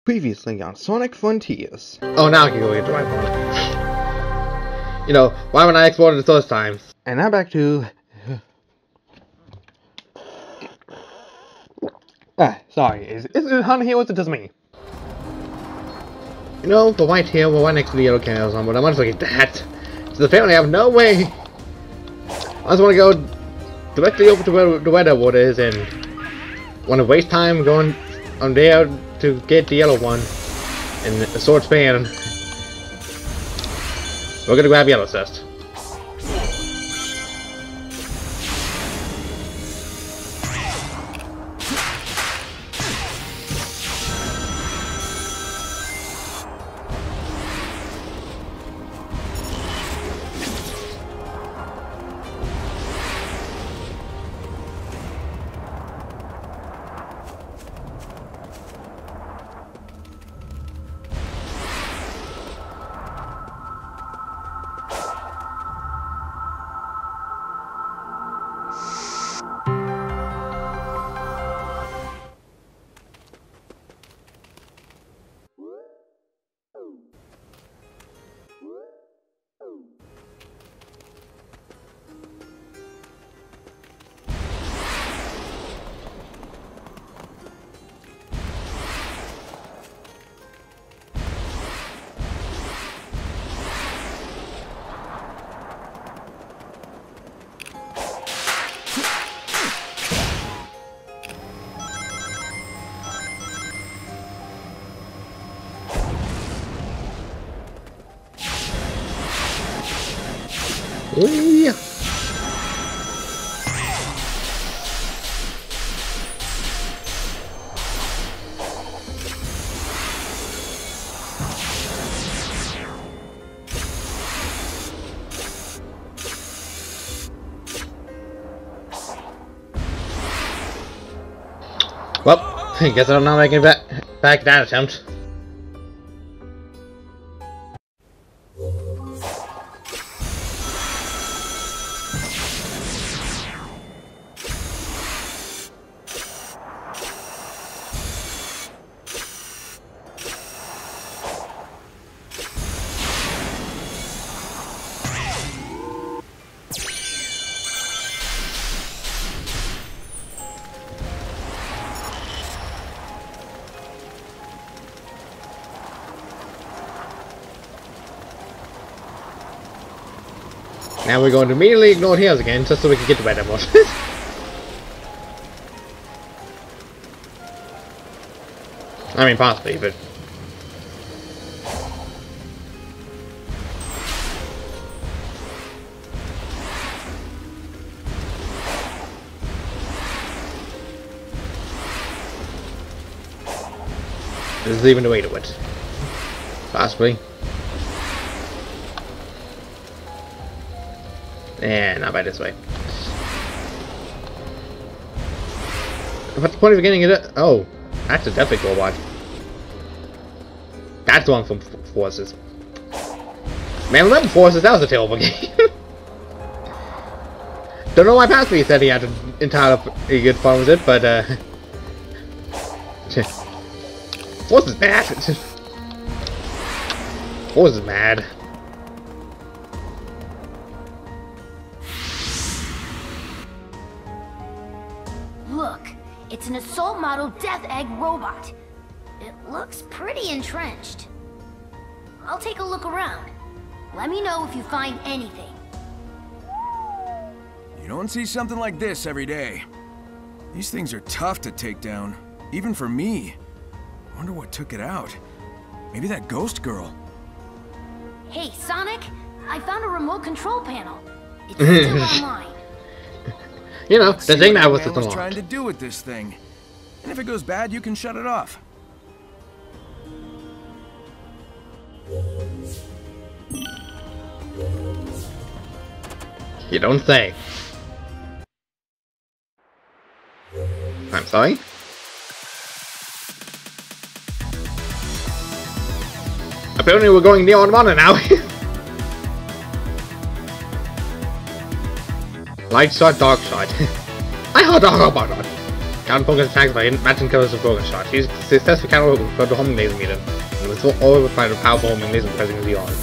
Previously on Sonic Frontiers. Oh, now I can go into my phone. You know, why would I explore it those times? And now back to... sorry, is honey here? What does it mean? You know, the white tail will right next to the yellow candles on, but I want to get that. So apparently I have no way. I just want to go directly over to where the weather water is and want to waste time going on there to get the yellow one in a short span. We're gonna grab yellow first. Whee! Well, I guess I'm not making back that attempt. Now we're going to immediately ignore heals again, just so we can get the better one. I mean, possibly, but... this is even the way to it. Possibly. And not by this way. What's the point of getting it? Oh, that's a definitely robot. That's the one from Forces. Man, Level Forces, that was a terrible game. Don't know why Pathway said he had entirely good fun with it, but Forces is bad. Forces is mad. Look, it's an assault model Death Egg robot. It looks pretty entrenched. I'll take a look around. Let me know if you find anything. You don't see something like this every day. These things are tough to take down, even for me. Wonder what took it out. Maybe that ghost girl. Hey, Sonic, I found a remote control panel. It's still online. You know, the thing that was trying to do with this thing. And if it goes bad, you can shut it off. You don't say. I'm sorry? Apparently we're going near on water now. Light shot, dark shot. I heard a robot. Counter-focus attacks by matching colors of focus shots. Use successful counter for the homing laser meter. And with all find a powerful homing laser pressing the arm.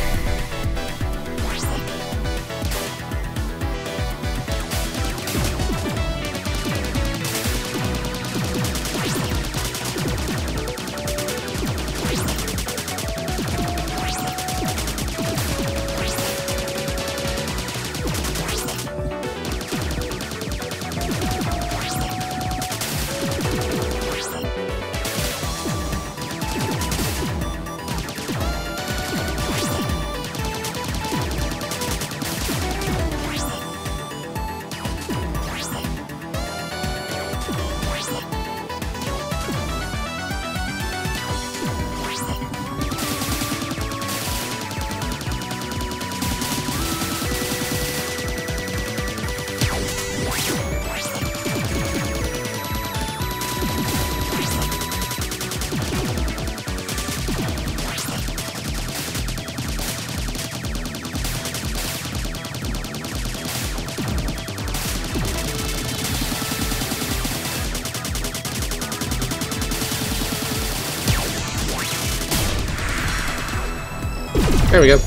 There we go.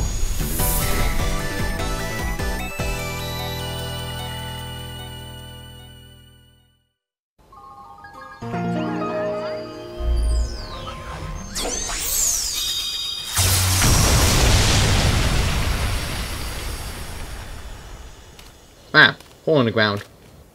Ah, hole in the ground.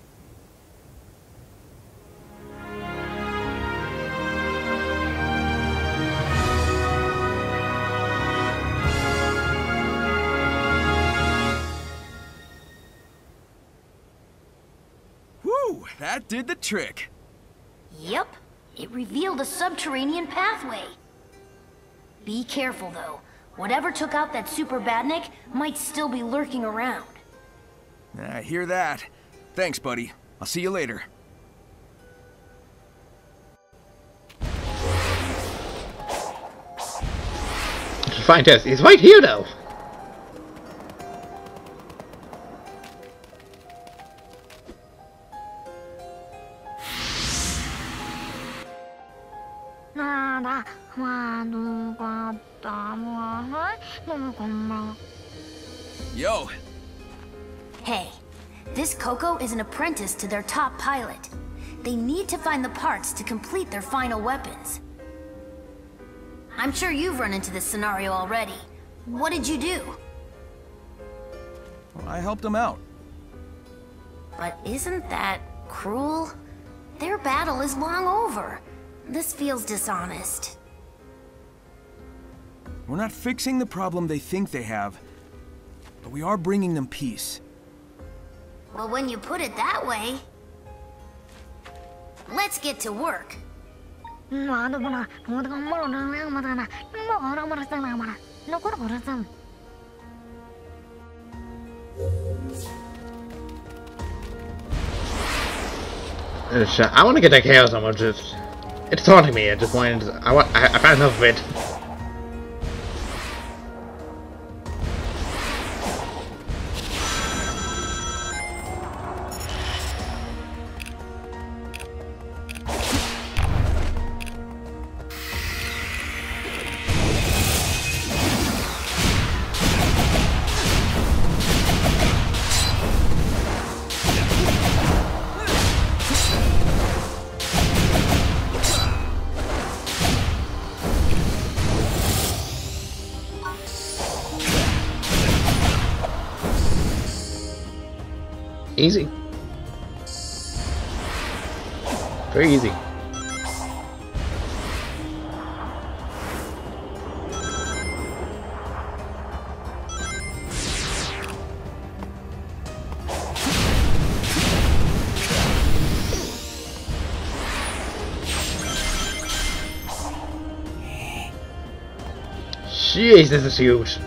That did the trick. Yep, it revealed a subterranean pathway. Be careful though. Whatever took out that Super Badnik might still be lurking around. I hear that. Thanks, buddy. I'll see you later. Fine test. He's right here though. Yo! Hey, this Coco is an apprentice to their top pilot. They need to find the parts to complete their final weapons. I'm sure you've run into this scenario already. What did you do? Well, I helped him out. But isn't that cruel? Their battle is long over. This feels dishonest. We're not fixing the problem they think they have, but we are bringing them peace. Well, when you put it that way... Let's get to work. I want to get that chaos armor. It's taunting me. I just wanted. I found enough of it. Easy. Very easy. Jeez, this is huge.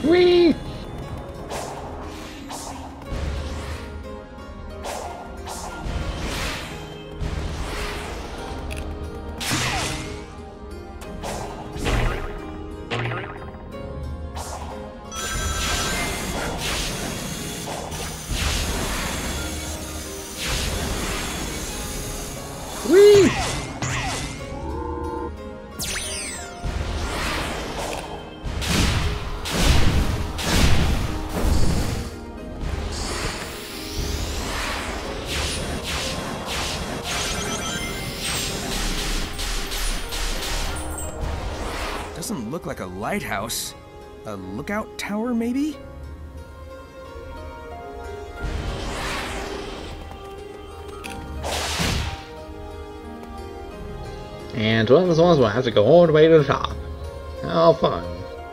Whee! Whee! Doesn't look like a lighthouse. A lookout tower, maybe? And one of those ones will have to go all the way to the top. How fun.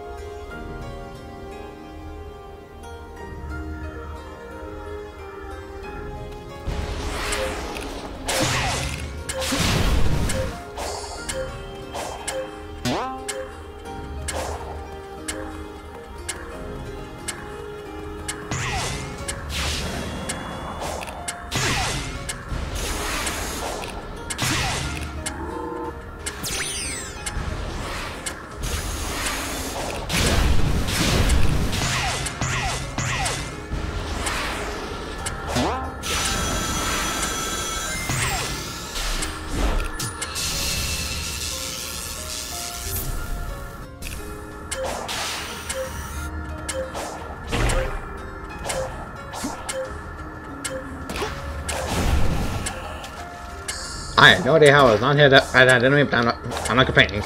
I have no idea how I was not here that I didn't even, I'm not complaining.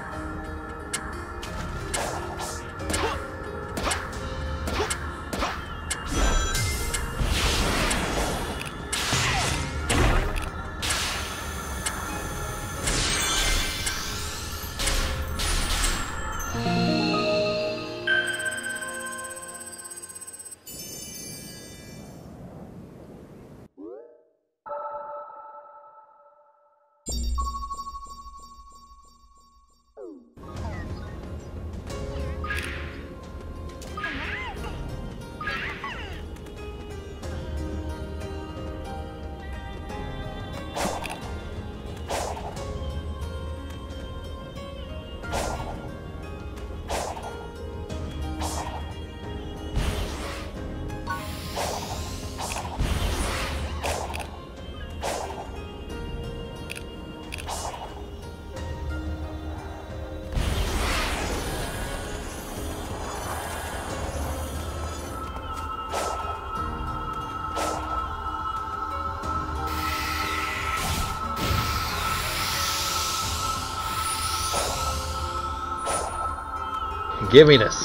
Give me this.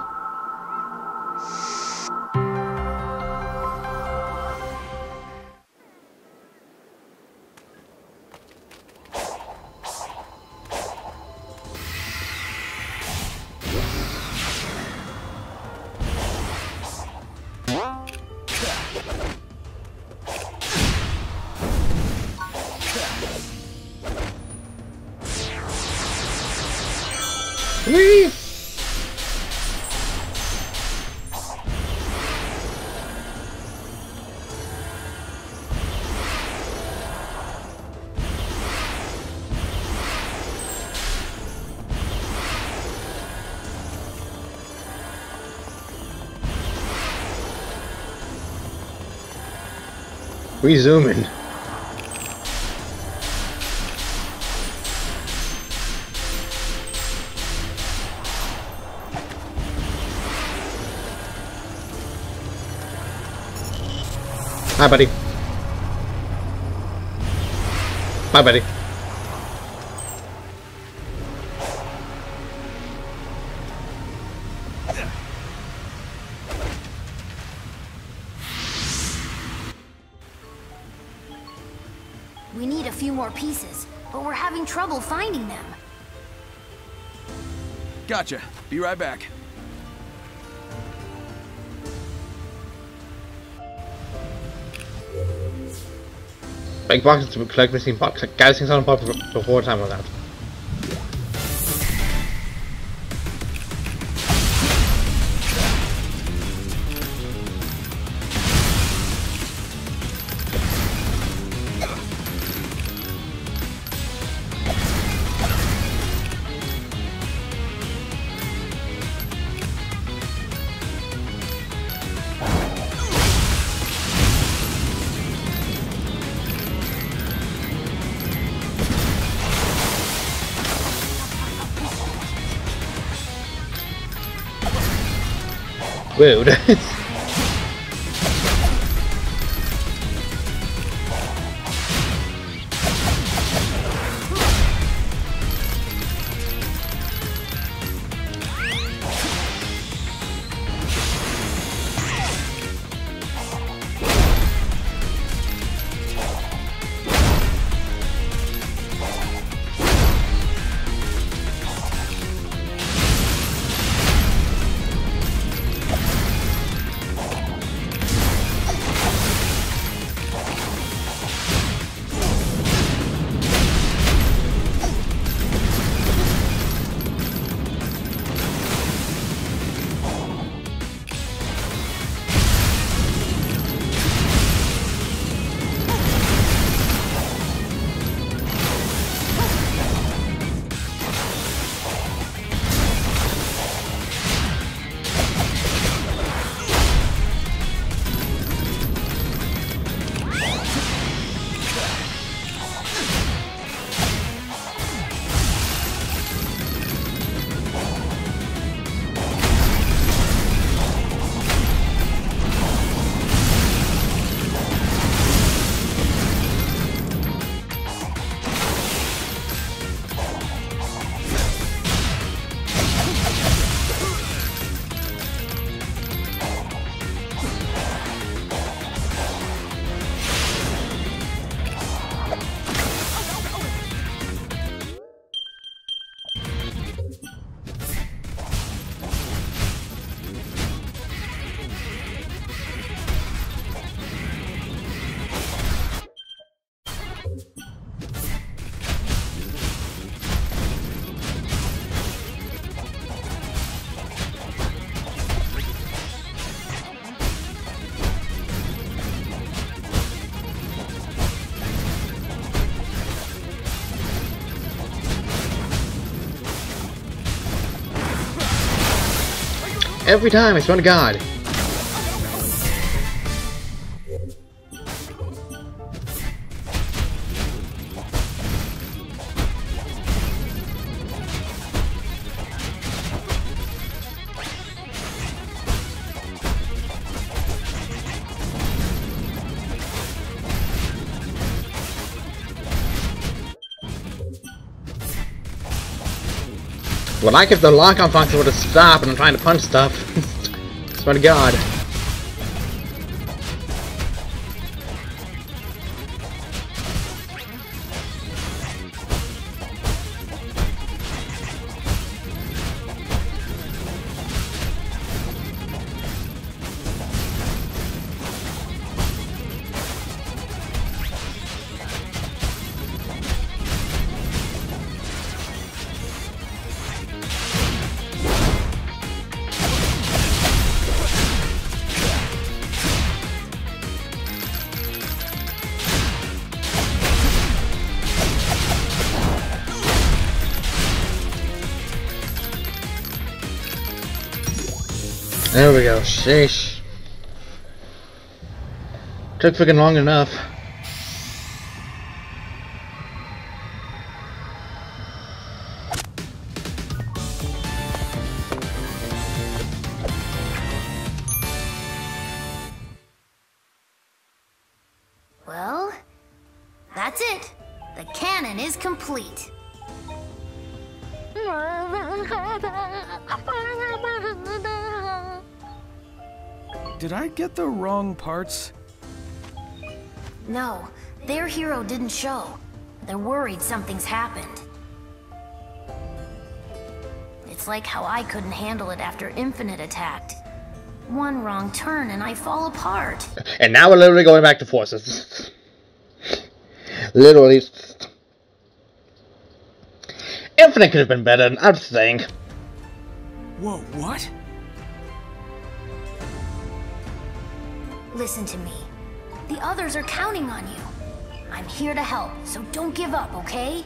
Whee! We zoom in. Hi, buddy. Bye, buddy. We need a few more pieces, but we're having trouble finding them. Gotcha. Be right back. Big boxes to collect missing box. Guys, things on pop before time on that. Rude. Every time, I swear to God. Well, like if the lock-on function would have stopped and I'm trying to punch stuff. Swear to God. There we go. Sheesh. Took freaking long enough. Well, that's it. The cannon is complete. Did I get the wrong parts? No, their hero didn't show. They're worried something's happened. It's like how I couldn't handle it after Infinite attacked. One wrong turn and I fall apart. And now we're literally going back to forces. Literally. Infinite could have been better, I'm saying. Whoa, what? Listen to me. The others are counting on you. I'm here to help, so don't give up, okay?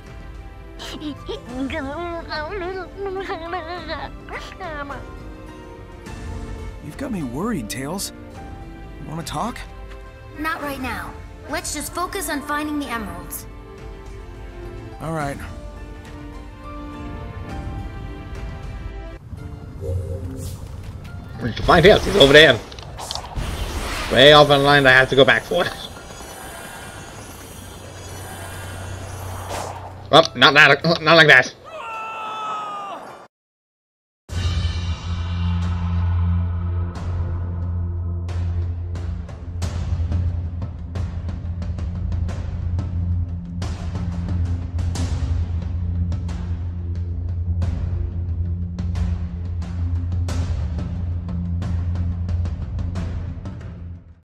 You've got me worried, Tails. You want to talk? Not right now. Let's just focus on finding the emeralds. All right. We can find Tails. He's over there. Way off on the line. I have to go back for it. Well, not like that.